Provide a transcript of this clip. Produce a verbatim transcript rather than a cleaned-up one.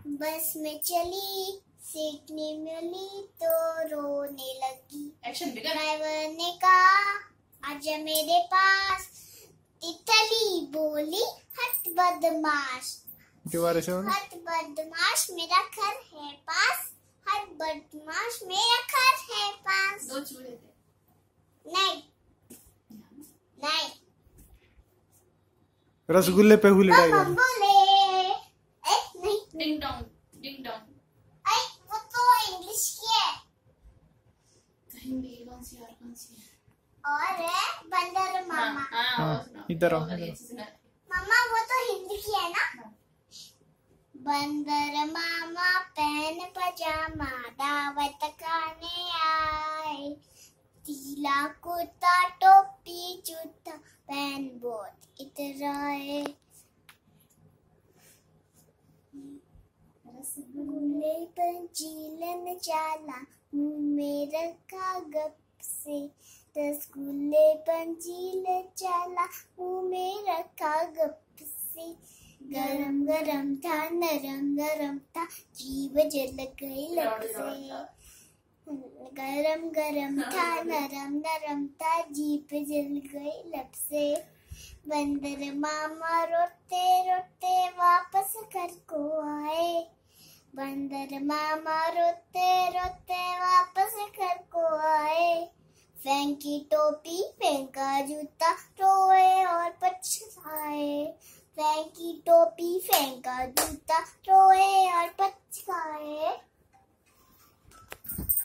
बस में चली, सीट नहीं मिली तो रोने लगी। Action begin. ड्राइवर ने कहा आजा मेरे पास, तितली बोली हट बदमाश। दोबारा से बोलो। हट बदमाश मेरा घर है पास, हट बदमाश मेरा घर है पास। दो चूहे थे। नहीं नहीं रसगुल्ले पे हुई लड़ाई हम बोले ए नहीं डिंग डोंग डिंग डोंग। आई वो तो इंग्लिश की है। हिंदी कौन सी और कौन सी है? और है बंदर मामा। हाँ, हाँ, हाँ, वो सुनाओ। इधर आओ, वो वाली इधर आओ। अच्छी सुना। मामा वो तो हिंदी की है ना। बंदर मामा पहन पजामा दावत खाने आए, तीला कुर्ता टोपी जूता पहन बहुत इतराए। रसगुल्ले पर जीलन चाला मुंह में रखा गप से, रसगुल्ले पर जीलन चाला मुंह में रखा गप से। गरम गरम था नरम नरम था जीभ जल गई लब से। गरम गरम था नरम नरम था जीभ जल गई लब से। बंदर मामा रोते रोते वापस घर को आए, बंदर मामा रोते रोते वापस घर को आए। फेंकी टोपी फेंका जूता रोए और पछताए, फेंकी टोपी फेंका जूता रोए और पछताए।